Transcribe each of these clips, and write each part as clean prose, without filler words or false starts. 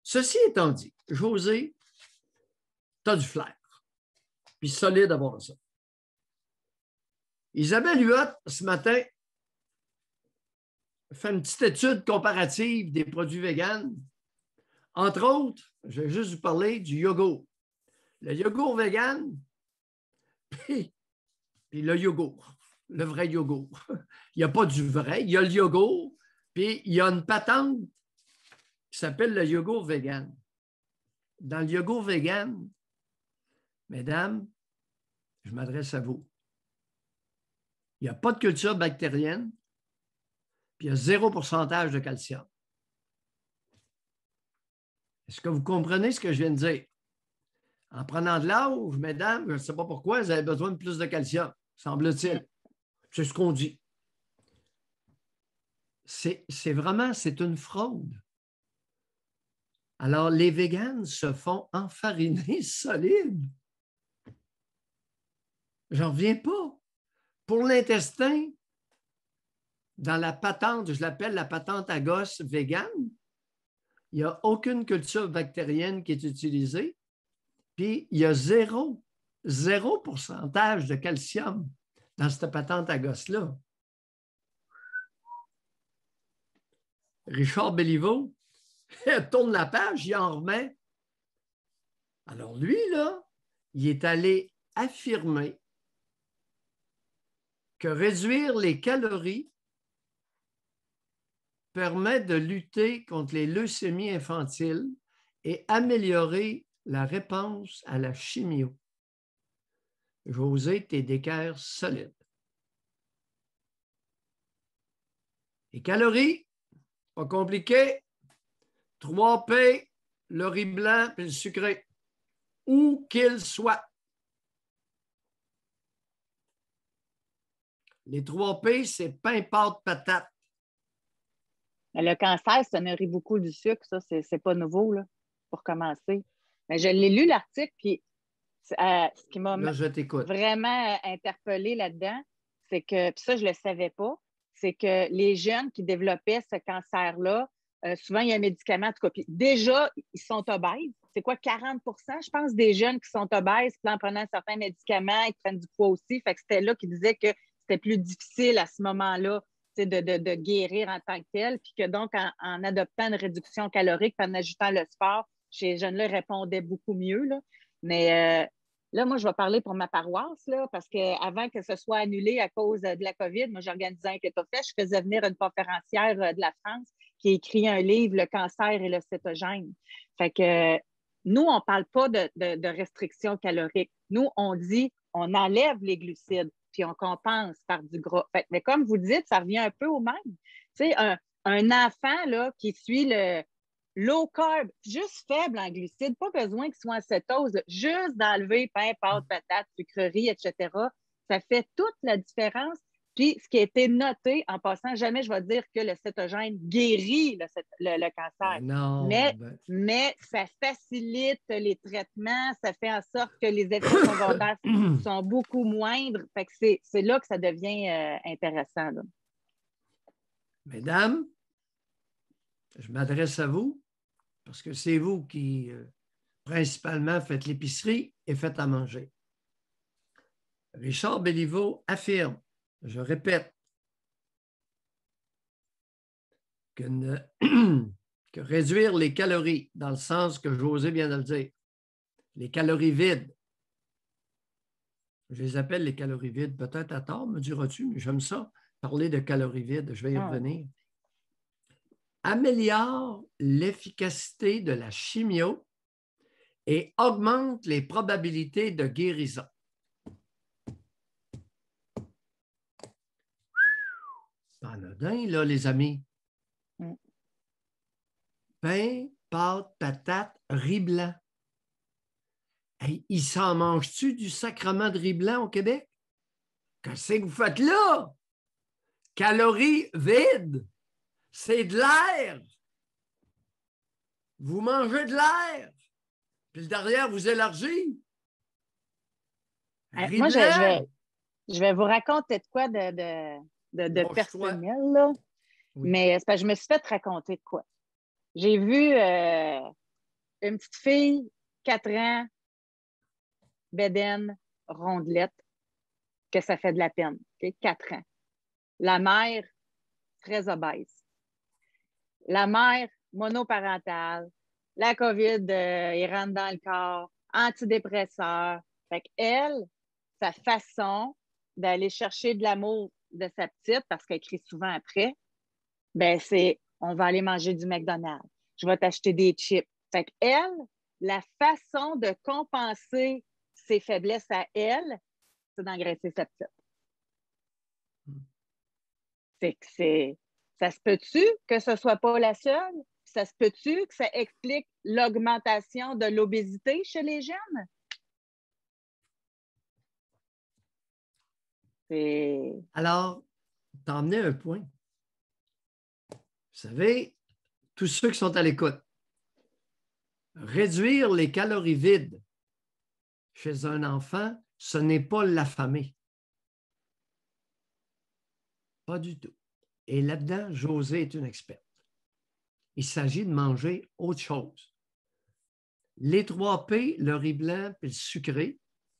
Ceci étant dit, José, tu as du flair. Puis solide à voir ça. Isabelle Huot, ce matin, fait une petite étude comparative des produits véganes. Entre autres, je vais juste vous parler du yogourt. Le yogourt vegan, puis le yogourt, le vrai yogourt. Il n'y a pas du vrai, il y a le yogourt, puis il y a une patente qui s'appelle le yogourt vegan. Dans le yogourt vegan, mesdames, je m'adresse à vous. Il n'y a pas de culture bactérienne, puis il y a 0 pourcentage de calcium. Est-ce que vous comprenez ce que je viens de dire? En prenant de l'âge, mesdames, je ne sais pas pourquoi, vous avez besoin de plus de calcium, semble-t-il. C'est ce qu'on dit. C'est une fraude. Alors, les véganes se font enfariner solide. J'en reviens pas. Pour l'intestin, dans la patente, je l'appelle la patente à gosse végane, il n'y a aucune culture bactérienne qui est utilisée, puis il y a zéro pourcentage de calcium dans cette patente à gosse-là. Richard Béliveau, il tourne la page, il en remet. Alors lui, là, il est allé affirmer que réduire les calories permet de lutter contre les leucémies infantiles et améliorer la réponse à la chimio. José, t'es d'équerre solide. Les calories, pas compliqué. 3 P, le riz blanc et le sucré, où qu'il soit. Les 3 P, c'est pain, pâte, patate. Le cancer, ça nourrit beaucoup du sucre, ça, c'est pas nouveau, là, pour commencer. Mais je l'ai lu, l'article, puis ce qui m'a vraiment interpellée là-dedans, c'est que, puis ça, je le savais pas, c'est que les jeunes qui développaient ce cancer-là, souvent, il y a un médicament, en tout cas, puis déjà, ils sont obèses. C'est quoi, 40 je pense, des jeunes qui sont obèses, puis en prenant certains médicaments, ils prennent du poids aussi. Fait que c'était là qu'ils disaient que c'était plus difficile à ce moment-là de guérir en tant que tel, puis que donc, en adoptant une réduction calorique, puis en ajoutant le sport, chez les jeunes-là, ils répondaient beaucoup mieux. Là. Mais là, moi, je vais parler pour ma paroisse, là, parce qu'avant que ce soit annulé à cause de la COVID, moi, j'organisais un keto-fest, je faisais venir une conférencière de la France qui a écrit un livre, Le cancer et le cétogène. Fait que nous, on ne parle pas de restriction calorique. Nous, on dit on enlève les glucides, puis on compense par du gras. Fait, mais comme vous dites, ça revient un peu au même. Tu sais, un enfant là, qui suit le low carb, juste faible en glucides, pas besoin qu'il soit en cétose, là, juste d'enlever pain, pâte, patate, sucreries, etc. Ça fait toute la différence. Puis, ce qui a été noté, en passant, jamais je vais dire que le cétogène guérit le cancer. Non, mais ça facilite les traitements, ça fait en sorte que les effets secondaires sont beaucoup moindres. Fait que c'est là que ça devient intéressant. Là. Mesdames, je m'adresse à vous parce que c'est vous qui, principalement, faites l'épicerie et faites à manger. Richard Béliveau affirme, je répète, que réduire les calories, dans le sens que José vient de le dire, les calories vides, je les appelle les calories vides, peut-être à tort, me diras-tu, mais j'aime ça, parler de calories vides, je vais y revenir, améliore l'efficacité de la chimio et augmente les probabilités de guérison. Pas anodin, là, les amis. Pain, pâte, patate, riz blanc. Hey, il s'en mange-tu du sacrement de riz blanc au Québec? Qu'est-ce que vous faites là? Calories vides. C'est de l'air. Vous mangez de l'air. Puis derrière, vous élargissez. Moi, je vais vous raconter de quoi de personnel, là. Oui. Mais c'est parce que je me suis fait raconter de quoi. J'ai vu une petite fille, 4 ans, bédaine, rondelette, que ça fait de la peine. Okay? 4 ans. La mère, très obèse. La mère, monoparentale. La COVID, il rentre dans le corps. Antidépresseur. Fait qu'elle, sa façon d'aller chercher de l'amour de sa petite, parce qu'elle crie souvent après, ben c'est on va aller manger du McDonald's. Je vais t'acheter des chips. Fait qu'elle, la façon de compenser ses faiblesses à elle, c'est d'engraisser sa petite. Ça se peut-tu que ce ne soit pas la seule? Ça se peut-tu que ça explique l'augmentation de l'obésité chez les jeunes? Alors, t'as emmené un point. Vous savez, tous ceux qui sont à l'écoute, réduire les calories vides chez un enfant, ce n'est pas l'affamer. Pas du tout. Et là-dedans, Josée est une experte. Il s'agit de manger autre chose. Les 3 P, le riz blanc et le sucré,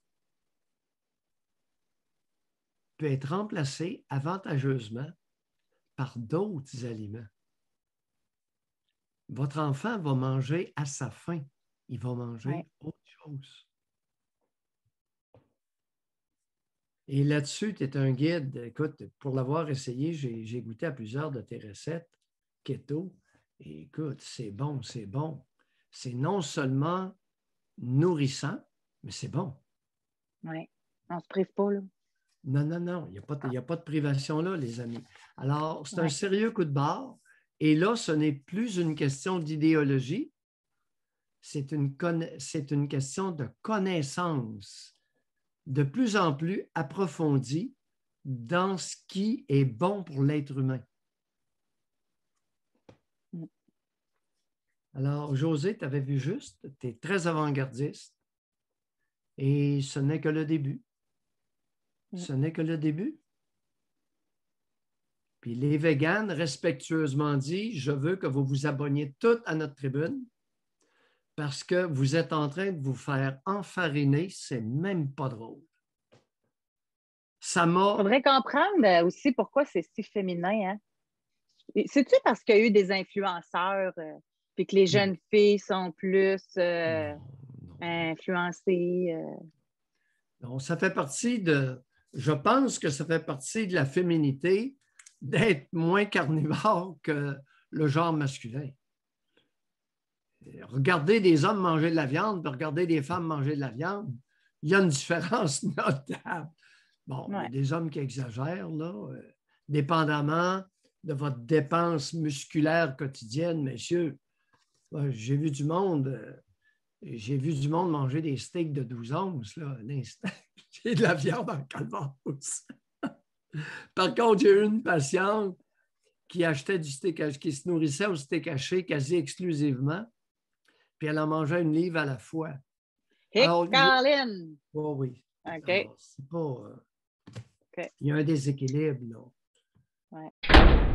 peut être remplacé avantageusement par d'autres aliments. Votre enfant va manger à sa faim. Il va manger autre chose. Et là-dessus, tu es un guide. Écoute, pour l'avoir essayé, j'ai goûté à plusieurs de tes recettes keto. Et écoute, c'est bon, c'est bon. C'est non seulement nourrissant, mais c'est bon. Oui, on ne se prive pas, là. Non, non, non, il n'y a pas de privation là, les amis. Alors, c'est un sérieux coup de barre. Et là, ce n'est plus une question d'idéologie, c'est une question de connaissance de plus en plus approfondie dans ce qui est bon pour l'être humain. Alors, Josée, tu avais vu juste, tu es très avant-gardiste et ce n'est que le début. Ce n'est que le début. Puis les véganes, respectueusement dit, je veux que vous vous abonniez toutes à notre tribune parce que vous êtes en train de vous faire enfariner, c'est même pas drôle. Ça m'a... Il faudrait comprendre aussi pourquoi c'est si féminin. Hein? C'est-tu parce qu'il y a eu des influenceurs puis que les jeunes filles sont plus influencées? Non, ça fait partie de... Je pense que ça fait partie de la féminité d'être moins carnivore que le genre masculin. Regarder des hommes manger de la viande, puis regarder des femmes manger de la viande, il y a une différence notable. Bon, il y a des hommes qui exagèrent, là, dépendamment de votre dépense musculaire quotidienne, messieurs. J'ai vu du monde manger des steaks de 12 onces, là, à l'instant. J'ai de la viande en calvaire. Par contre, j'ai eu une patiente qui achetait du steak, qui se nourrissait au steak haché quasi exclusivement, puis elle en mangeait une livre à la fois. Alors, Colin! Oh oui. OK. Alors, c'est pas... Il y a un déséquilibre, là. Ouais.